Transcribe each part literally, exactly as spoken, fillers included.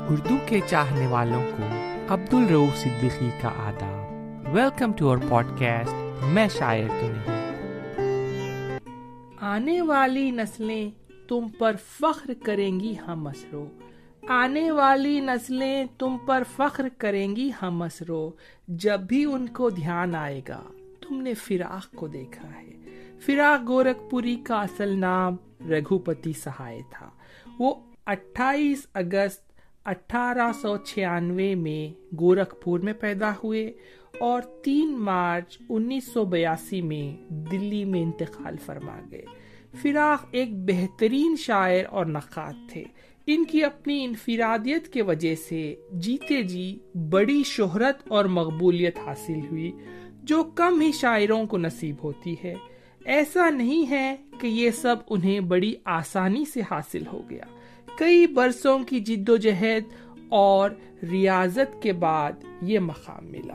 اردو کے چاہنے والوں کو عبدالرؤوف صدیقی کا آداب۔ Welcome to our podcast میں شاعر تو نہیں۔ آنے والی نسلیں تم پر فخر کریں گی ہم مسرو، آنے والی نسلیں تم پر فخر کریں گی ہم مسرو، جب بھی ان کو دھیان آئے گا تم نے فراق کو دیکھا ہے۔ فراق گورکھپوری کا اصل نام رگھوپتی سہائے تھا۔ وہ اٹھائیس اگست اٹھارہ سو چھیانوے میں گورکھپور میں پیدا ہوئے اور تین مارچ انیس سو بیاسی میں دلی میں انتقال فرما گئے۔ فراق ایک بہترین شاعر اور نقاد تھے۔ ان کی اپنی انفرادیت کی وجہ سے جیتے جی بڑی شہرت اور مقبولیت حاصل ہوئی، جو کم ہی شاعروں کو نصیب ہوتی ہے۔ ایسا نہیں ہے کہ یہ سب انہیں بڑی آسانی سے حاصل ہو گیا۔ کئی برسوں کی جد و جہد اور ریاضت کے بعد یہ مقام ملا۔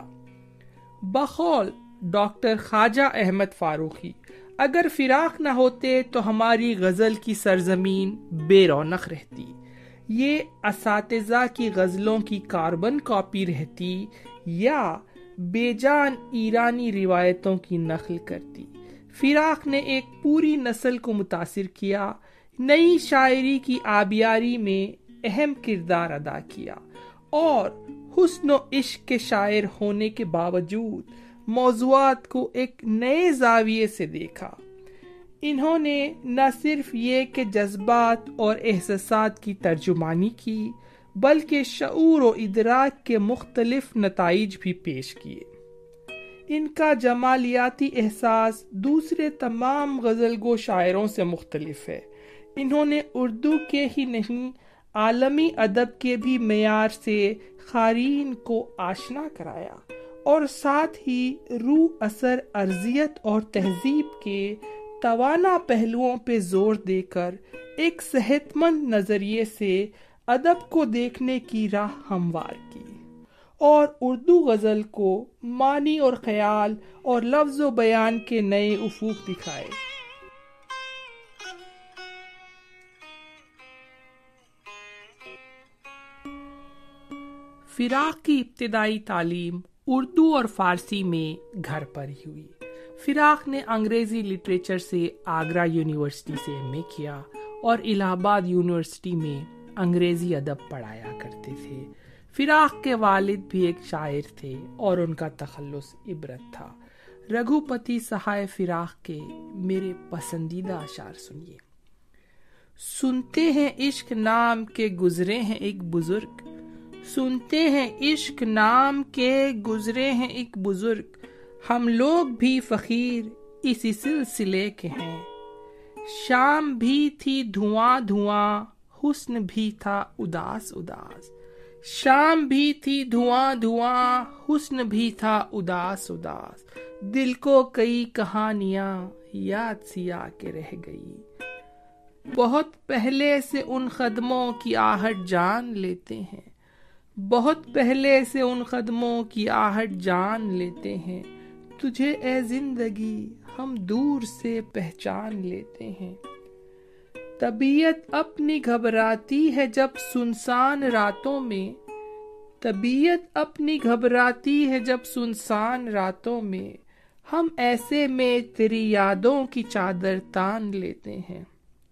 بقول ڈاکٹر خواجہ احمد فاروقی، اگر فراق نہ ہوتے تو ہماری غزل کی سرزمین بے رونق رہتی، یہ اساتذہ کی غزلوں کی کاربن کاپی رہتی یا بے جان ایرانی روایتوں کی نقل کرتی۔ فراق نے ایک پوری نسل کو متاثر کیا، نئی شاعری کی آبیاری میں اہم کردار ادا کیا اور حسن و عشق کے شاعر ہونے کے باوجود موضوعات کو ایک نئے زاویے سے دیکھا۔ انہوں نے نہ صرف یہ کہ جذبات اور احساسات کی ترجمانی کی، بلکہ شعور و ادراک کے مختلف نتائج بھی پیش کیے۔ ان کا جمالیاتی احساس دوسرے تمام غزل گو شاعروں سے مختلف ہے۔ انہوں نے اردو کے ہی نہیں عالمی ادب کے بھی معیار سے قارئین کو آشنا کرایا اور ساتھ ہی روح، اثر، ارضیت اور تہذیب کے توانا پہلوؤں پہ زور دے کر ایک صحت مند نظریے سے ادب کو دیکھنے کی راہ ہموار کی اور اردو غزل کو معنی اور خیال اور لفظ و بیان کے نئے افق دکھائے۔ فراق کی ابتدائی تعلیم اردو اور فارسی میں گھر پر ہی ہوئی۔ فراق نے انگریزی لٹریچر سے آگرہ یونیورسٹی سے ایم اے کیا اور الہ آباد یونیورسٹی میں انگریزی ادب پڑھایا کرتے تھے۔ فراق کے والد بھی ایک شاعر تھے اور ان کا تخلص عبرت تھا۔ رگھوپتی سہائے فراق کے میرے پسندیدہ اشعار سنیے۔ سنتے ہیں عشق نام کے گزرے ہیں ایک بزرگ، سنتے ہیں عشق نام کے گزرے ہیں ایک بزرگ، ہم لوگ بھی فقیر اسی سلسلے کے ہیں۔ شام بھی تھی دھواں دھواں، حسن بھی تھا اداس اداس، شام بھی تھی دھواں دھواں، حسن بھی تھا اداس اداس، دل کو کئی کہانیاں یاد سی آ کے رہ گئی۔ بہت پہلے سے ان قدموں کی آہٹ جان لیتے ہیں، بہت پہلے سے ان قدموں کی آہٹ جان لیتے ہیں، تجھے اے زندگی ہم دور سے پہچان لیتے ہیں۔ طبیعت اپنی گھبراتی ہے جب سنسان راتوں میں، طبیعت اپنی گھبراتی ہے جب سنسان راتوں میں، ہم ایسے میں تیری یادوں کی چادر تان لیتے ہیں۔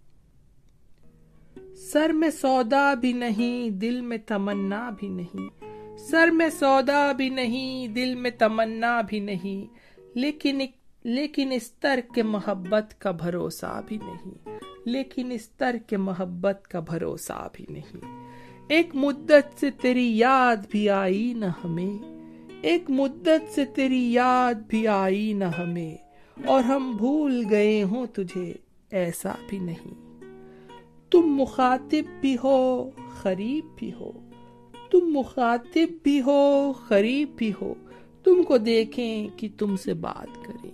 سر میں سودا بھی نہیں دل میں تمنا بھی نہیں، سر میں سودا بھی نہیں دل میں تمنا بھی نہیں، لیکن لیکن اس ترک کے محبت کا بھروسہ بھی نہیں، لیکن اس ترک کے محبت کا بھروسہ بھی نہیں۔ ایک مدت سے تیری یاد بھی آئی نہ ہمیں، ایک مدت سے تیری یاد بھی آئی نہ ہمیں، اور ہم بھول گئے ہوں تجھے ایسا بھی نہیں۔ تم مخاطب بھی ہو قریب بھی ہو، تم مخاطب بھی ہو قریب بھی ہو، تم کو دیکھیں کہ تم سے بات کریں۔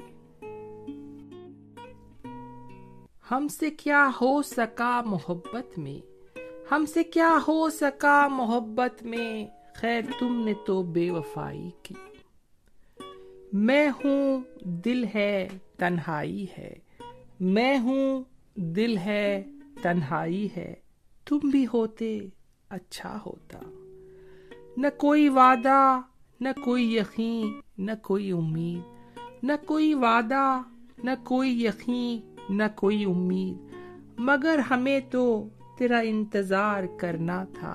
ہم سے کیا ہو سکا محبت میں، ہم سے کیا ہو سکا محبت میں، خیر تم نے تو بے وفائی کی۔ میں ہوں دل ہے تنہائی ہے، میں ہوں دل ہے تنہائی ہے، تم بھی ہوتے अच्छा होता। न कोई वादा, न कोई यकीन, न कोई उम्मीद, न कोई वादा, न कोई यकीन, न कोई उम्मीद, मगर हमें तो तेरा इंतजार करना था।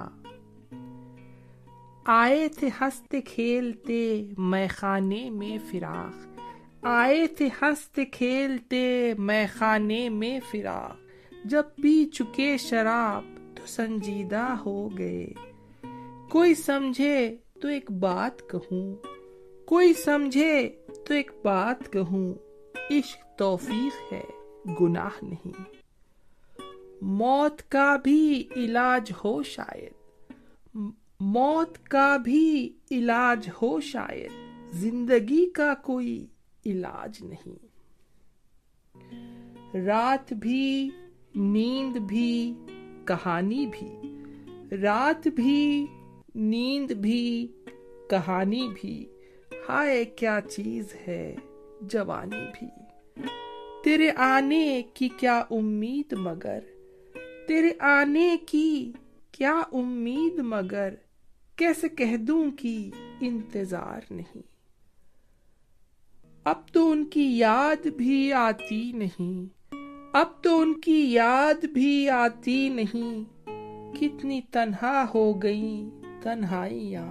आए थे हंसते खेलते मैखाने में फिराक, आए थे हंसते खेलते मैखाने में फिराक, जब पी चुके शराब तो संजीदा हो गए। कोई समझे तो एक बात कहूँ, कोई समझे तो एक बात कहूँ, इश्क तौफीक है गुनाह नहीं। मौत का भी इलाज हो शायद, मौत का भी इलाज हो शायद, जिंदगी का कोई इलाज नहीं। रात भी नींद भी कहानी भी, रात भी नींद भी कहानी भी, हाय क्या चीज है जवानी भी। तेरे आने की क्या उम्मीद मगर, तेरे आने की क्या उम्मीद मगर, कैसे कह दूं कि इंतजार नहीं। अब तो उनकी याद भी आती नहीं, अब तो उनकी याद भी आती नहीं, कितनी तन्हा हो गई तन्हाइयां।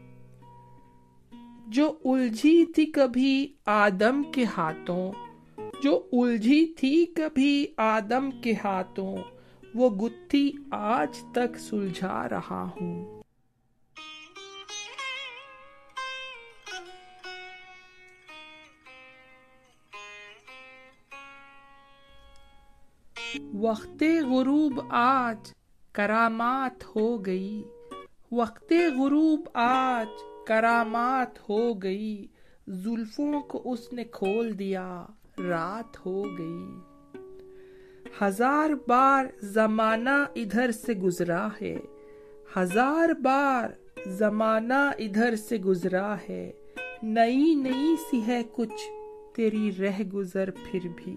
जो उलझी थी कभी आदम के हाथों, जो उलझी थी कभी आदम के हाथों, वो गुत्थी आज तक सुलझा रहा हूं। वक्ते गुरूब आज करामात हो गई, वक्ते गुरूब आज करामात हो गई, जुल्फों को उसने खोल दिया रात हो गई। हजार बार जमाना इधर से गुजरा है, हजार बार जमाना इधर से गुजरा है, नई नई सी है कुछ तेरी रह गुजर फिर भी।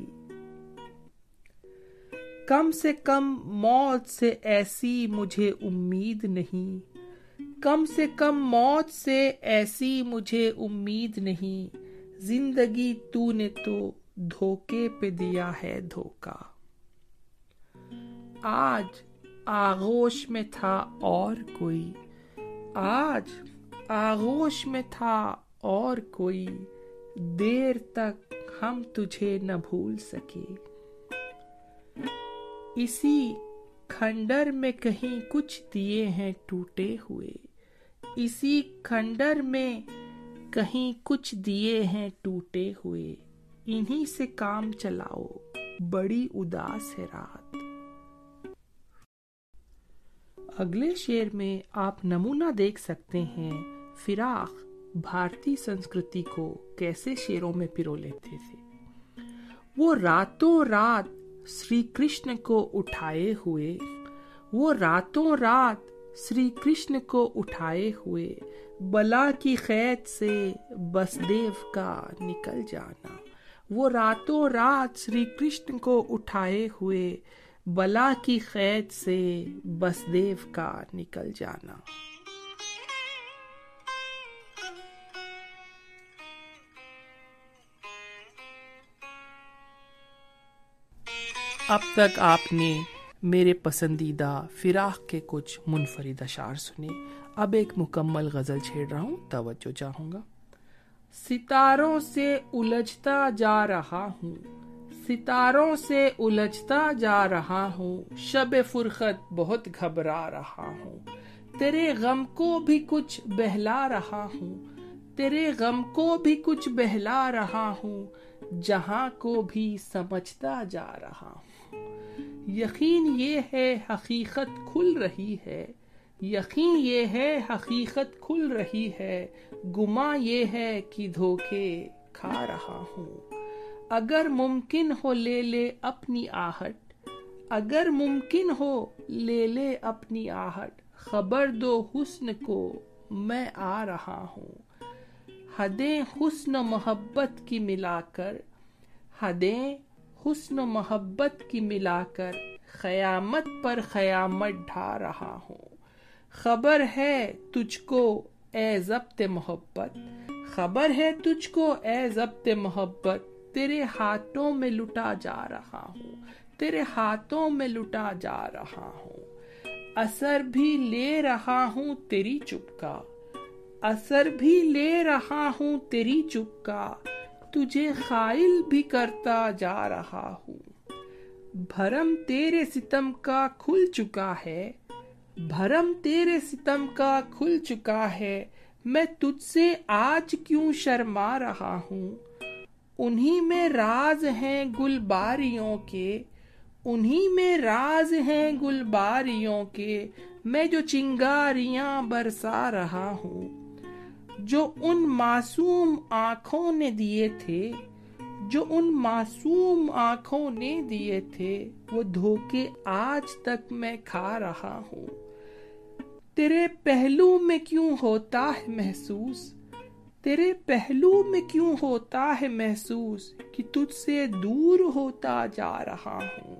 कम से कम मौत से ऐसी मुझे उम्मीद नहीं, कम से कम मौत से ऐसी मुझे उम्मीद नहीं, जिंदगी तूने तो धोखे पे दिया है धोखा। आज आगोश में था और कोई, आज आगोश में था और कोई, देर तक हम तुझे न भूल सके। इसी खंडर में कहीं कुछ दिए हैं टूटे हुए, इसी खंडर में कहीं कुछ दिए हैं टूटे हुए, इन्हीं से काम चलाओ बड़ी उदास है रात। अगले शेर में आप नमूना देख सकते हैं फिराक भारतीय संस्कृति को कैसे शेरों में पिरो लेते थे। वो रातों रात श्री कृष्ण को उठाए हुए, वो रातों रात श्री कृष्ण को उठाए हुए, बला की कैद से बसदेव का निकल जाना। वो रातों रात श्री कृष्ण को उठाए हुए, बला की कैद से बसदेव का निकल जाना। अब तक आपने मेरे पसंदीदा फिराक के कुछ मुनफरिद अशार सुने। अब एक मुकम्मल गजल छेड़ रहा हूँ, तवज्जो चाहूंगा। सितारों से उलझता जा रहा हूँ, सितारों से उलझता जा रहा हूँ, शब फुरखत बहुत घबरा रहा हूँ, तेरे गम को भी कुछ बहला रहा हूँ, तेरे गम को भी कुछ बहला रहा हूँ, जहां को भी समझता जा रहा हूँ। यकीन ये है हकीकत खुल रही है, यकीन ये है हकीकत खुल रही है, गुमा ये है कि धोखे खा रहा हूँ। अगर मुमकिन हो ले ले अपनी आहट, अगर मुमकिन हो ले ले अपनी आहट, खबर दो हुस्न को मैं आ रहा हूँ। हदें हुस्न मोहब्बत की मिलाकर, हदें हुस्न मोहब्बत की मिलाकर, ख़यामत पर ख़यामत ढा रहा हूँ। خبر ہے تجھ کو اے ضبط محبت، خبر ہے تجھ کو اے ضبط محبت، تیرے ہاتھوں میں لٹا جا رہا ہوں، تیرے ہاتھوں میں لٹا جا رہا ہوں، اثر بھی لے رہا ہوں تیری چپ کا، اثر بھی لے رہا ہوں تیری چپ کا، تجھے خائل بھی کرتا جا رہا ہوں، بھرم تیرے ستم کا کھل چکا ہے، بھرم تیرے ستم کا کھل چکا ہے، میں تجھ سے آج کیوں شرما رہا ہوں، انہی میں راز ہیں گل باریوں کے، انہی میں راز ہیں گل باریوں کے، میں جو چنگاریاں برسا رہا ہوں، جو ان معصوم آنکھوں نے دیے تھے، جو ان معصوم آنکھوں نے دیے تھے، وہ دھوکے آج تک میں کھا رہا ہوں، تیرے پہلو میں کیوں ہوتا ہے محسوس، تیرے پہلو میں کیوں ہوتا ہے محسوس کہ تجھ سے دور ہوتا جا رہا ہوں،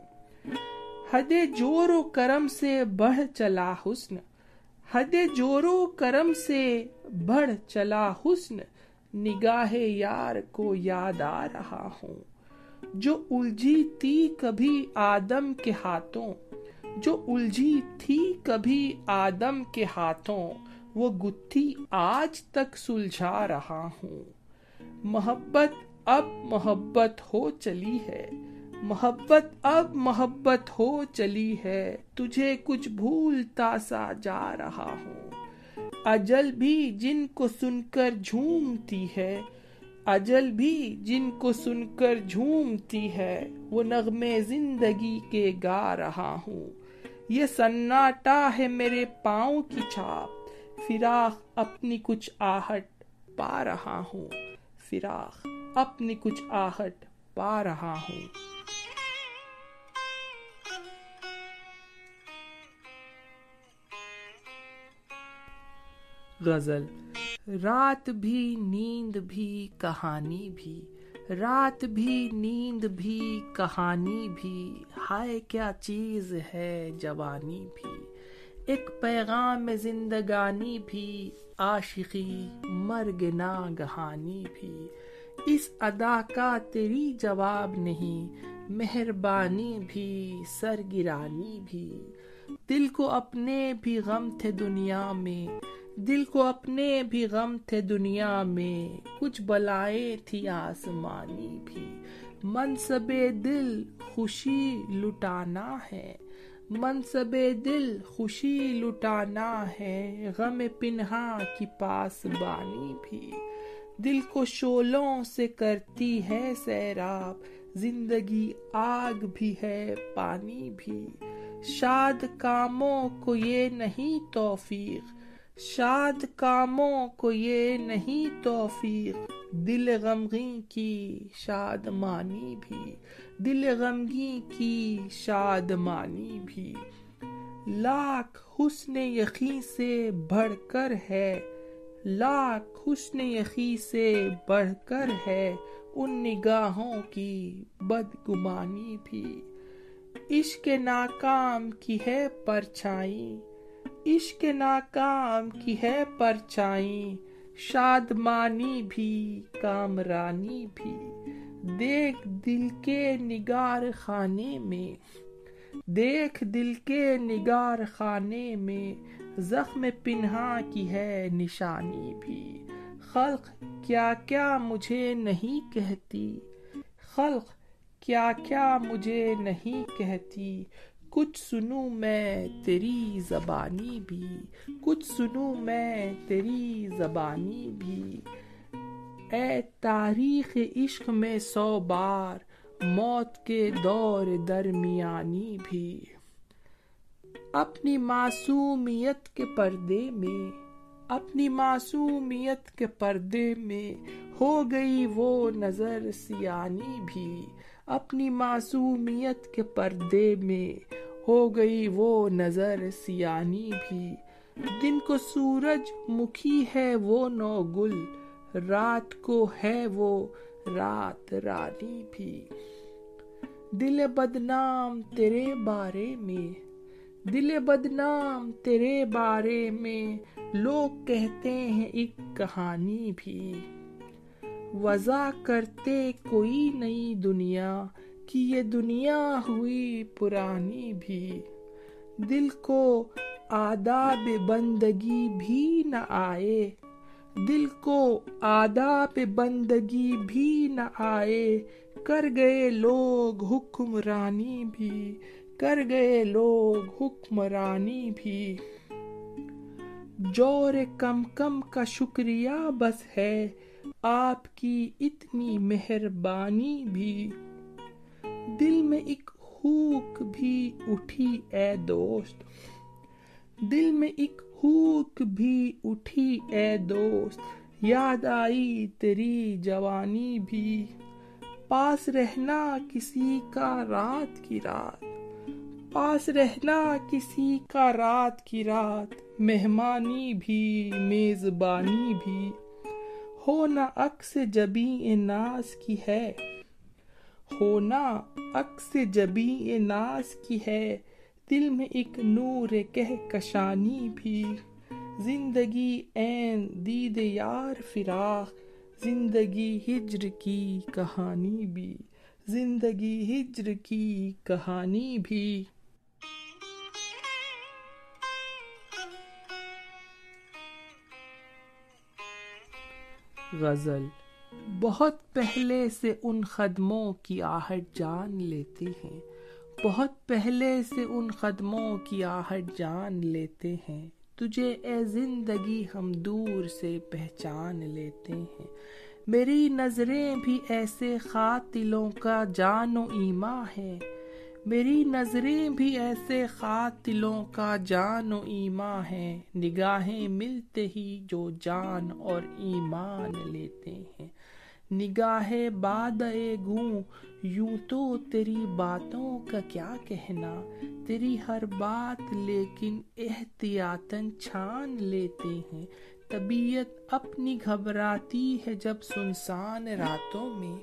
حد جور و کرم سے بڑھ چلا حسن، حد جور و کرم سے بڑھ چلا حسن، نگاہ یار کو یاد آ رہا ہوں، جو الجھی تھی کبھی آدم کے ہاتھوں، جو الجھی تھی کبھی آدم کے ہاتھوں، وہ گتھی آج تک سلجھا رہا ہوں، محبت اب محبت ہو چلی ہے، محبت اب محبت ہو چلی ہے، تجھے کچھ بھولتا سا جا رہا ہوں، اجل بھی جن کو سن کر جھومتی ہے، اجل بھی جن کو سن کر جھومتی ہے، وہ نغمے زندگی کے گا رہا ہوں، یہ سناٹا ہے میرے پاؤں کی چھاپ، فراق اپنی کچھ آہٹ پا رہا ہوں، فراق اپنی کچھ آہٹ پا رہا ہوں۔ غزل۔ رات بھی نیند بھی کہانی بھی، رات بھی نیند بھی کہانی بھی، ہائے کیا چیز ہے جوانی بھی، ایک پیغام زندگانی بھی، عاشقی مرگ ناگہانی بھی، اس ادا کا تیری جواب نہیں، مہربانی بھی سرگرانی بھی، دل کو اپنے بھی غم تھے دنیا میں، دل کو اپنے بھی غم تھے دنیا میں، کچھ بلائیں تھی آسمانی بھی، منصب دل خوشی لٹانا ہے، منصب دل خوشی لٹانا ہے، غم پنہاں کی پاس بانی بھی، دل کو شعلوں سے کرتی ہے سیراب، زندگی آگ بھی ہے پانی بھی، شاد کاموں کو یہ نہیں توفیق، شاد کاموں کو یہ نہیں توفیق، دل غمگین کی شادمانی بھی، دل غمگین کی شادمانی بھی، لاکھ حسن یقین سے بڑھ کر ہے، لاکھ حسن یقین سے بڑھ کر ہے، ان نگاہوں کی بدگمانی بھی، عشق ناکام کی ہے پرچھائی، عشق ناکام کی ہے پرچھائی، شادمانی بھی کامرانی بھی، دیکھ دل کے نگار خانے میں، دیکھ دل کے نگار خانے میں، زخم پنہاں کی ہے نشانی بھی، خلق کیا کیا مجھے نہیں کہتی، خلق کیا کیا مجھے نہیں کہتی، کچھ سنوں میں تیری زبانی بھی، کچھ سنوں میں تیری زبانی بھی، اے تاریخ عشق میں سو بار موت کے دور درمیانی بھی، اپنی معصومیت کے پردے میں، اپنی معصومیت کے پردے میں ہو گئی وہ نظر سیانی بھی، اپنی معصومیت کے پردے میں ہو گئی وہ نظر سیانی بھی، دن کو سورج مکھی ہے وہ نو گل، رات کو ہے وہ رات رانی بھی، دل بدنام تیرے بارے میں، دل بدنام تیرے بارے میں لوگ کہتے ہیں ایک کہانی بھی، وضع کرتے کوئی نئی دنیا کہ یہ دنیا ہوئی پرانی بھی، دل کو آداب بندگی بھی نہ آئے، دل کو آداب بندگی بھی نہ آئے، کر گئے لوگ حکمرانی بھی، کر گئے لوگ حکمرانی بھی، جور کم کم کا شکریہ بس ہے آپ کی اتنی مہربانی بھی، دل میں ایک ہوک بھی اٹھی اے دوست، دل میں ایک ہوک بھی اٹھی اے دوست، یاد آئی تیری جوانی بھی، پاس رہنا کسی کا رات کی رات، پاس رہنا کسی کا رات کی رات، مہمانی بھی میزبانی بھی، ہونا عکس جبیں ناز کی ہے، ہونا عکس جبیں ناز کی ہے، دل میں ایک نور کہکشانی بھی، زندگی عین دید یار فراق، زندگی ہجر کی کہانی بھی، زندگی ہجر کی کہانی بھی۔ غزل۔ بہت پہلے سے ان قدموں کی آہٹ جان لیتے ہیں، بہت پہلے سے ان قدموں کی آہٹ جان لیتے ہیں، تجھے اے زندگی ہم دور سے پہچان لیتے ہیں، میری نظریں بھی ایسے قاتلوں کا جان و ایمان ہے، میری نظریں بھی ایسے قاتلوں کا جان و ایمان ہے، نگاہیں ملتے ہی جو جان اور ایمان لیتے ہیں، نگاہیں بادئے گوں یوں تو تیری باتوں کا کیا کہنا، تیری ہر بات لیکن احتیاطاً چھان لیتے ہیں، طبیعت اپنی گھبراتی ہے جب سنسان راتوں میں،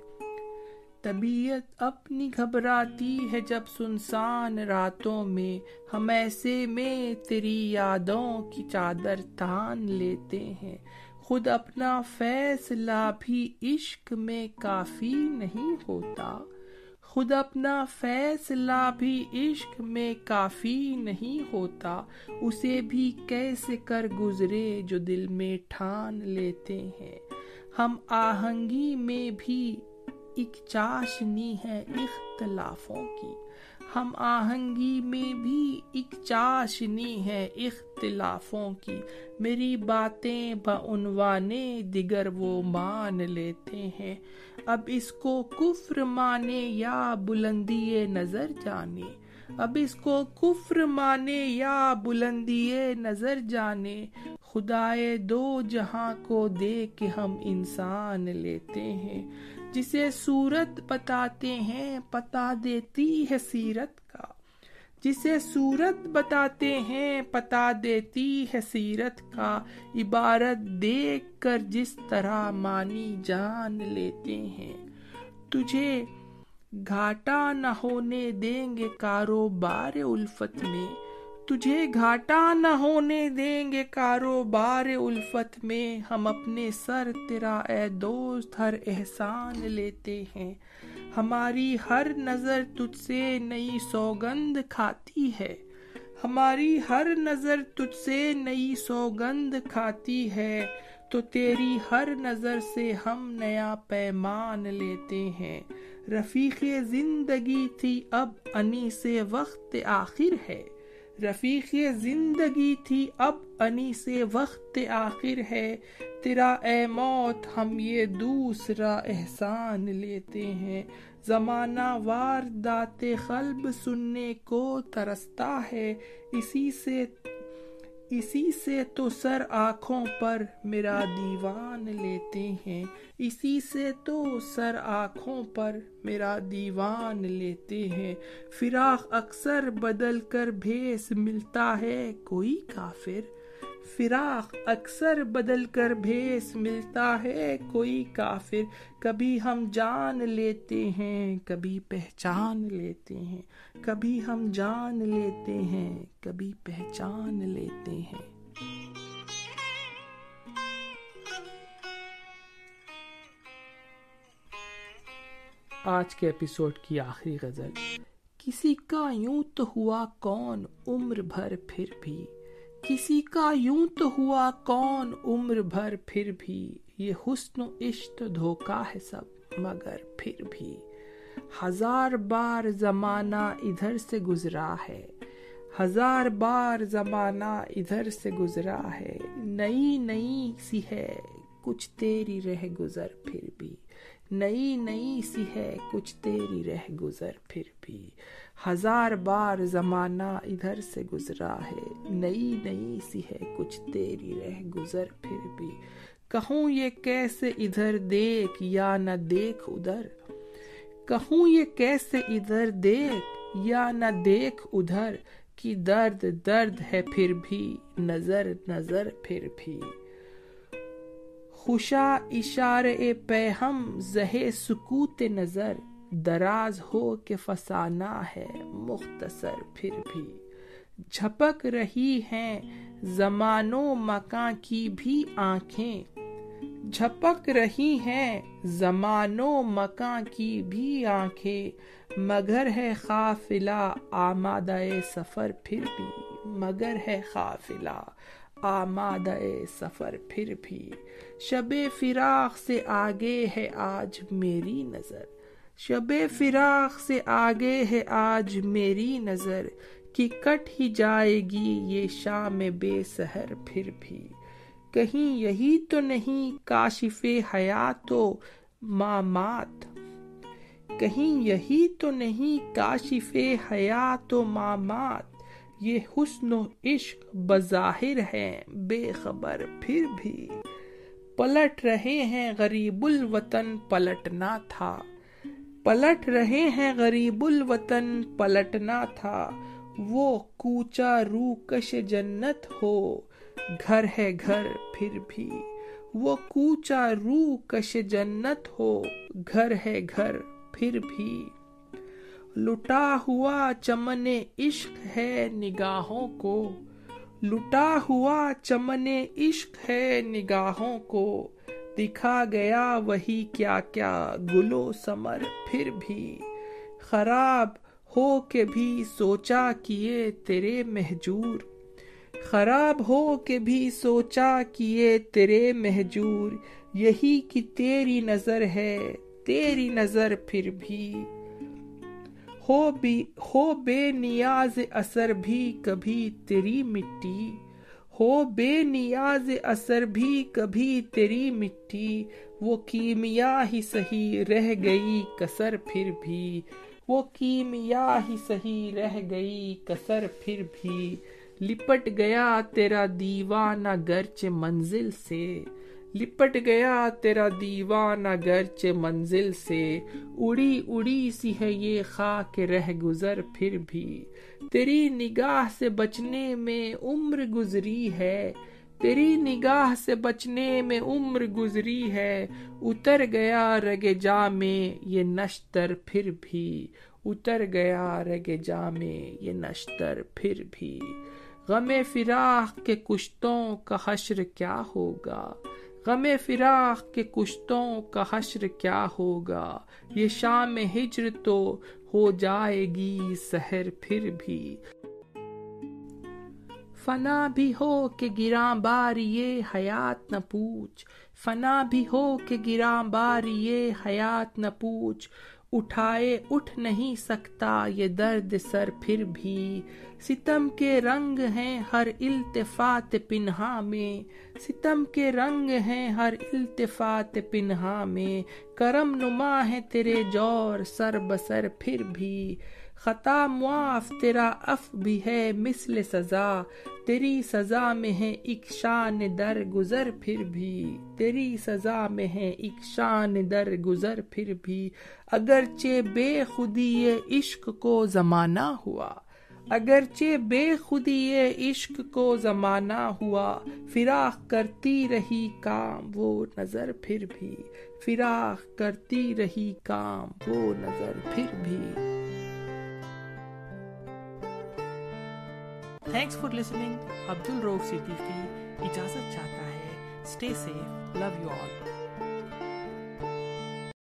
طبیعت اپنی گھبراتی ہے جب سنسان راتوں میں، ہم ایسے میں تیری یادوں کی چادر تان لیتے ہیں، خود اپنا فیصلہ بھی عشق میں کافی نہیں ہوتا، خود اپنا فیصلہ بھی عشق میں کافی نہیں ہوتا، اسے بھی کیسے کر گزرے جو دل میں ٹھان لیتے ہیں، ہم آہنگی میں بھی ایک چاشنی ہے اختلافوں کی، ہم آہنگی میں بھی ایک چاشنی ہے اختلافوں کی، میری باتیں بعنوان دیگر وہ مان لیتے ہیں، اب اس کو کفر مانے یا بلندی نظر جانے، اب اس کو کفر مانے یا بلندی نظر جانے، خدائے دو جہاں کو دیکھ کے ہم انسان لیتے ہیں، جسے صورت بتاتے ہیں پتا دیتی ہے سیرت کا، جسے صورت بتاتے ہیں پتا دیتی ہے سیرت کا، عبارت دیکھ کر جس طرح معنی جان لیتے ہیں، تجھے گھاٹا نہ ہونے دیں گے کاروبار الفت میں، تجھے گھاٹا نہ ہونے دیں گے کاروبار الفت میں، ہم اپنے سر تیرا اے دوست ہر احسان لیتے ہیں، ہماری ہر نظر تجھ سے نئی سوگند کھاتی ہے، ہماری ہر نظر تجھ سے نئی سوگند کھاتی ہے، تو تیری ہر نظر سے ہم نیا پیمان لیتے ہیں، رفیق زندگی تھی اب انیس وقت آخر ہے، رفیق زندگی تھی اب انیس وقت آخر ہے، تیرا اے موت ہم یہ دوسرا احسان لیتے ہیں، زمانہ واردات قلب سننے کو ترستا ہے، اسی سے اسی سے تو سر آنکھوں پر میرا دیوان لیتے ہیں، اسی سے تو سر آنکھوں پر میرا دیوان لیتے ہیں، فراق اکثر بدل کر بھیس ملتا ہے کوئی کافر، فراق اکثر بدل کر بھیس ملتا ہے کوئی کافر، کبھی ہم جان لیتے ہیں کبھی پہچان لیتے ہیں، کبھی ہم جان لیتے ہیں کبھی پہچان لیتے ہیں۔ آج کے ایپیسوڈ کی آخری غزل۔ کسی کا یوں تو ہوا کون عمر بھر پھر بھی، کسی کا یوں تو ہوا کون عمر بھر پھر بھی، یہ حسن و عشق تو دھوکا ہے سب مگر پھر بھی، ہزار بار زمانہ ادھر سے گزرا ہے، ہزار بار زمانہ ادھر سے گزرا ہے، نئی نئی سی ہے کچھ تیری رہ گزر پھر بھی، نئی نئی سی ہے کچھ تیری رہ گزر پھر بھی، ہزار بار زمانہ ادھر سے گزرا ہے، نئی نئی سی ہے کچھ تیری رہ گزر پھر بھی، کہوں یہ کیسے ادھر دیکھ یا نہ دیکھ ادھر، کہوں یہ کیسے ادھر دیکھ یا نہ دیکھ ادھر، کہ درد درد ہے پھر بھی نظر نظر پھر بھی، خوشا اشارے پہ ہم زہے سکوت نظر، دراز ہو کے فسانہ ہے مختصر پھر بھی، جھپک رہی ہیں زمان و مکان کی بھی آنکھیں، جھپک رہی ہیں زمان و مکان کی بھی آنکھیں، مگر ہے قافلہ آمادہ سفر پھر بھی، مگر ہے قافلہ آمادہ سفر پھر بھی، شب فراق سے آگے ہے آج میری نظر، شب فراق سے آگے ہے آج میری نظر، کہ کٹ ہی جائے گی یہ شام بے سحر پھر بھی، کہیں یہی تو نہیں کاشف حیات و مامات، کہیں یہی تو نہیں کاشف حیات و مامات، یہ حسن و عشق بظاہر ہے بے خبر پھر بھی، پلٹ رہے ہیں غریب الوطن پلٹنا تھا، پلٹ رہے ہیں غریب الوطن پلٹنا تھا، وہ کوچا رو کش جنت ہو گھر ہے گھر پھر بھی، وہ کوچا رو کش جنت ہو گھر ہے گھر پھر بھی، لٹا ہوا چمن عشق ہے نگاہوں کو، لٹا ہوا چمن عشق ہے نگاہوں کو، دکھا گیا وہی کیا کیا گل و ثمر پھر بھی، خراب ہو کے بھی سوچا کیے تیرے مہجور، خراب ہو کے بھی سوچا کیے تیرے مہجور، یہی کہ تیری نظر ہے تیری نظر پھر بھی، ہو بھی ہو بے نیاز اثر بھی کبھی تیری مٹی، ہو بے نیاز اثر بھی کبھی تیری مٹی، وہ کیمیا ہی سہی رہ گئی کسر پھر بھی، وہ کیمیا ہی سہی رہ گئی کسر پھر بھی، لپٹ گیا تیرا دیوانہ گرچہ منزل سے، لپٹ گیا تیرا دیوانہ گرچہ منزل سے، اڑی اڑی سی ہے یہ خاک رہ گزر پھر بھی، تیری نگاہ سے بچنے میں عمر گزری ہے، تیری نگاہ سے بچنے میں عمر گزری ہے، اتر گیا رگ جا میں یہ نشتر پھر بھی، اتر گیا رگ جا میں یہ نشتر پھر بھی، غم فراق کے کشتوں کا حشر کیا ہوگا، غم فراق کے کشتوں کا حشر کیا ہوگا، یہ شام ہجر تو ہو جائے گی سحر پھر بھی، فنا بھی ہو کہ گراں بار یہ حیات نہ پوچھ، فنا بھی ہو کہ گراں بار یہ حیات نہ پوچھ، اٹھائے اٹھ نہیں سکتا یہ درد سر پھر بھی، ستم کے رنگ ہیں ہر التفات پنہا میں، ستم کے رنگ ہیں ہر التفات پنہا میں، کرم نما ہے تیرے جور سر بسر پھر بھی، خطا معاف تیرا عفو بھی ہے مثل سزا، تیری سزا میں ہے ایک شان در گزر پھر بھی، تیری سزا میں ہے ایک شان در گزر پھر بھی، اگرچہ بے خودی عشق کو زمانہ ہوا، اگرچہ بے خودی عشق کو زمانہ ہوا، فراق کرتی رہی کام وہ نظر پھر بھی، فراق کرتی رہی کام وہ نظر پھر بھی۔ Thanks for listening. Abdul Rauf Siddiqui اجازت چاہتا ہے۔ Stay safe, love you all.